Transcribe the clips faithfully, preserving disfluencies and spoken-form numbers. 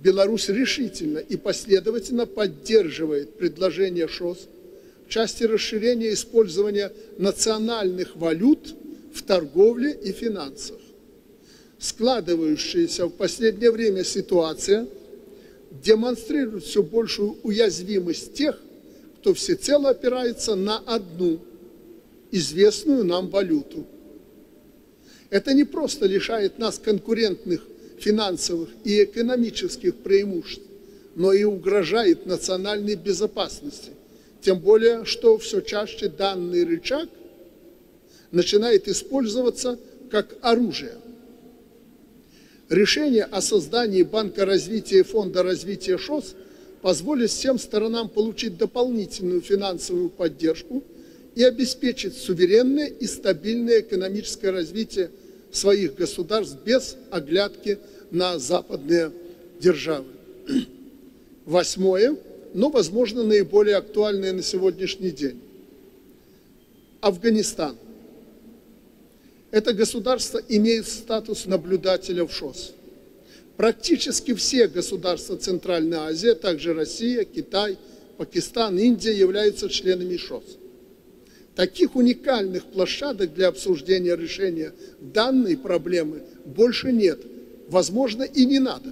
Беларусь решительно и последовательно поддерживает предложение ШОС в части расширения использования национальных валют в торговле и финансах. Складывающаяся в последнее время ситуация демонстрирует все большую уязвимость тех, кто всецело опирается на одну известную нам валюту. Это не просто лишает нас конкурентных финансовых и экономических преимуществ, но и угрожает национальной безопасности. Тем более, что все чаще данный рычаг начинает использоваться как оружие. Решение о создании Банка развития и Фонда развития ШОС позволит всем сторонам получить дополнительную финансовую поддержку и обеспечить суверенное и стабильное экономическое развитие своих государств без оглядки на западные державы. Восьмое, но, возможно, наиболее актуальное на сегодняшний день. Афганистан. Это государство имеет статус наблюдателя в ШОС. Практически все государства Центральной Азии, а также Россия, Китай, Пакистан, Индия являются членами ШОС. Таких уникальных площадок для обсуждения решения данной проблемы больше нет, возможно, и не надо.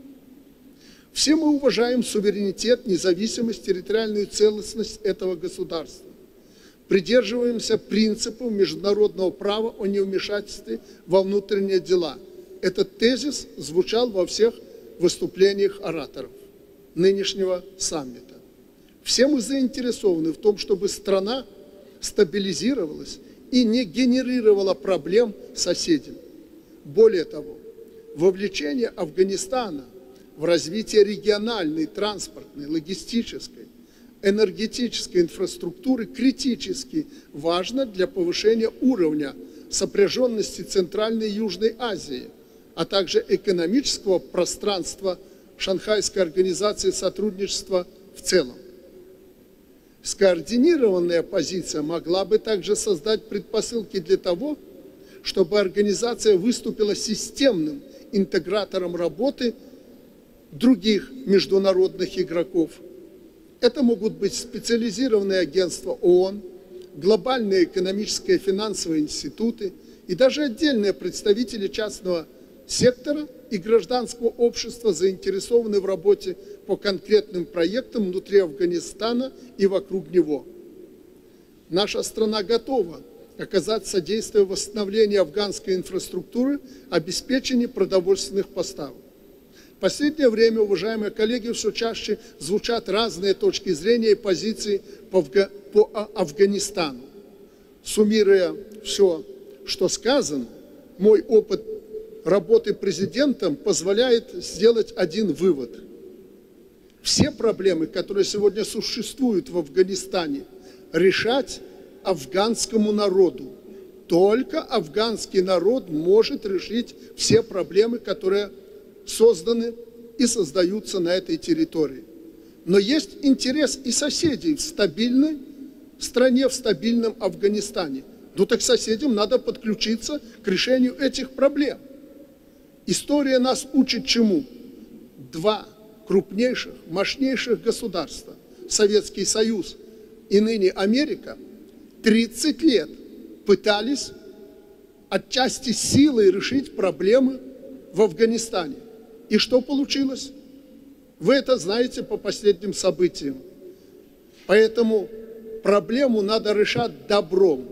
Все мы уважаем суверенитет, независимость, территориальную целостность этого государства. Придерживаемся принципов международного права о невмешательстве во внутренние дела. Этот тезис звучал во всех выступлениях ораторов нынешнего саммита. Все мы заинтересованы в том, чтобы страна стабилизировалась и не генерировала проблем соседям. Более того, вовлечение Афганистана в развитие региональной, транспортной, логистической, энергетической инфраструктуры критически важно для повышения уровня сопряженности Центральной и Южной Азии, а также экономического пространства Шанхайской организации сотрудничества в целом. Скоординированная позиция могла бы также создать предпосылки для того, чтобы организация выступила системным интегратором работы других международных игроков. Это могут быть специализированные агентства ООН, глобальные экономические и финансовые институты и даже отдельные представители частного сектора и гражданского общества, заинтересованные в работе по конкретным проектам внутри Афганистана и вокруг него. Наша страна готова оказать содействие восстановлению афганской инфраструктуры, обеспечению продовольственных поставок. В последнее время, уважаемые коллеги, все чаще звучат разные точки зрения и позиции по, Афга... по Афганистану. Суммируя все, что сказано, мой опыт работы президентом позволяет сделать один вывод. Все проблемы, которые сегодня существуют в Афганистане, решать афганскому народу. Только афганский народ может решить все проблемы, которые созданы и создаются на этой территории. Но есть интерес и соседей в стабильной стране, в стабильном Афганистане. Ну так соседям надо подключиться к решению этих проблем. История нас учит чему? Два крупнейших, мощнейших государства, Советский Союз и ныне Америка, тридцать лет пытались отчасти силой решить проблемы в Афганистане. И что получилось? Вы это знаете по последним событиям. Поэтому проблему надо решать добром.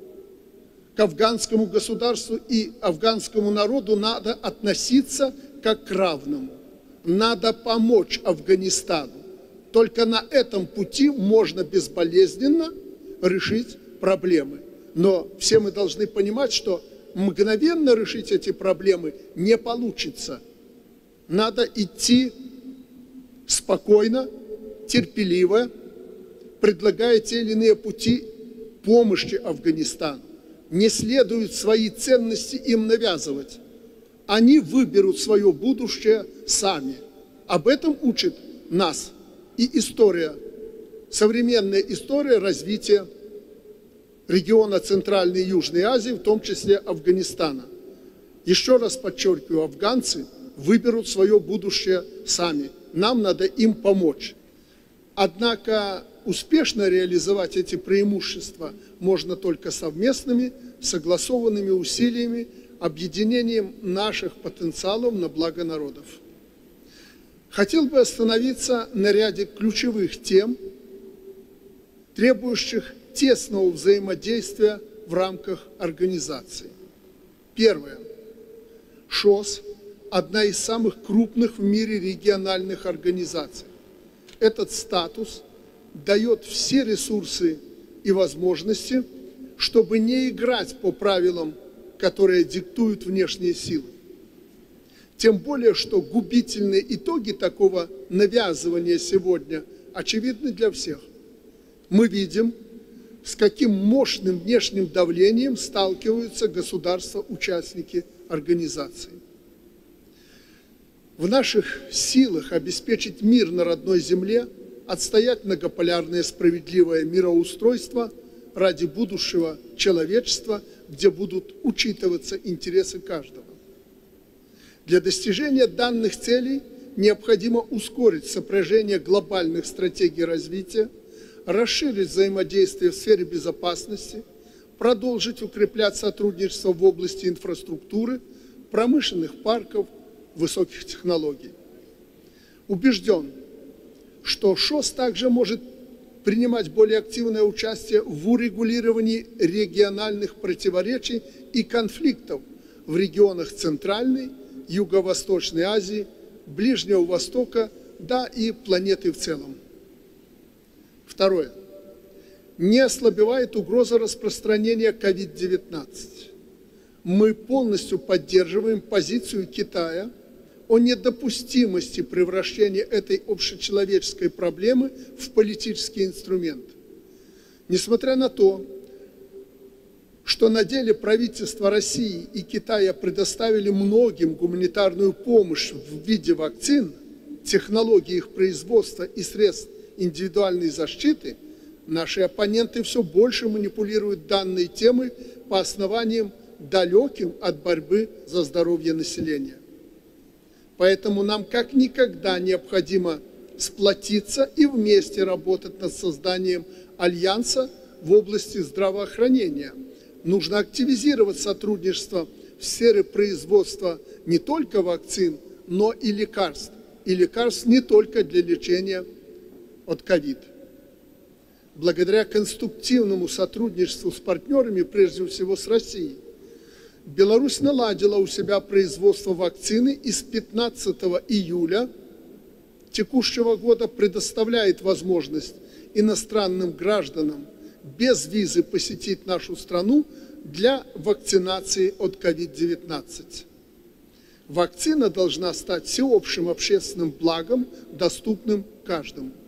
К афганскому государству и афганскому народу надо относиться как к равному. Надо помочь Афганистану. Только на этом пути можно безболезненно решить проблемы. Но все мы должны понимать, что мгновенно решить эти проблемы не получится. Надо идти спокойно, терпеливо, предлагая те или иные пути помощи Афганистану. Не следует свои ценности им навязывать. Они выберут свое будущее сами. Об этом учит нас и история, современная история развития региона Центральной и Южной Азии, в том числе Афганистана. Еще раз подчеркиваю, афганцы выберут свое будущее сами. Нам надо им помочь. Однако успешно реализовать эти преимущества можно только совместными, согласованными усилиями, объединением наших потенциалов на благо народов. Хотел бы остановиться на ряде ключевых тем, требующих тесного взаимодействия в рамках организации. Первое. ШОС – одна из самых крупных в мире региональных организаций. Этот статус дает все ресурсы и возможности, чтобы не играть по правилам, которые диктуют внешние силы. Тем более, что губительные итоги такого навязывания сегодня очевидны для всех. Мы видим, с каким мощным внешним давлением сталкиваются государства-участники организации. В наших силах обеспечить мир на родной земле, отстоять многополярное справедливое мироустройство ради будущего человечества, где будут учитываться интересы каждого. Для достижения данных целей необходимо ускорить сопряжение глобальных стратегий развития, расширить взаимодействие в сфере безопасности, продолжить укреплять сотрудничество в области инфраструктуры, промышленных парков, высоких технологий. Убежден, что ШОС также может принимать более активное участие в урегулировании региональных противоречий и конфликтов в регионах Центральной, Юго-Восточной Азии, Ближнего Востока, да и планеты в целом. Второе. Не ослабевает угроза распространения ковид девятнадцать. Мы полностью поддерживаем позицию Китая о недопустимости превращения этой общечеловеческой проблемы в политический инструмент. Несмотря на то, что на деле правительства России и Китая предоставили многим гуманитарную помощь в виде вакцин, технологий их производства и средств индивидуальной защиты, наши оппоненты все больше манипулируют данной темой по основаниям, далеким от борьбы за здоровье населения. Поэтому нам как никогда необходимо сплотиться и вместе работать над созданием альянса в области здравоохранения. Нужно активизировать сотрудничество в сфере производства не только вакцин, но и лекарств. И лекарств не только для лечения от ковид. Благодаря конструктивному сотрудничеству с партнерами, прежде всего с Россией, Беларусь наладила у себя производство вакцины и с пятнадцатого июля текущего года предоставляет возможность иностранным гражданам без визы посетить нашу страну для вакцинации от ковид девятнадцать. Вакцина должна стать всеобщим общественным благом, доступным каждому.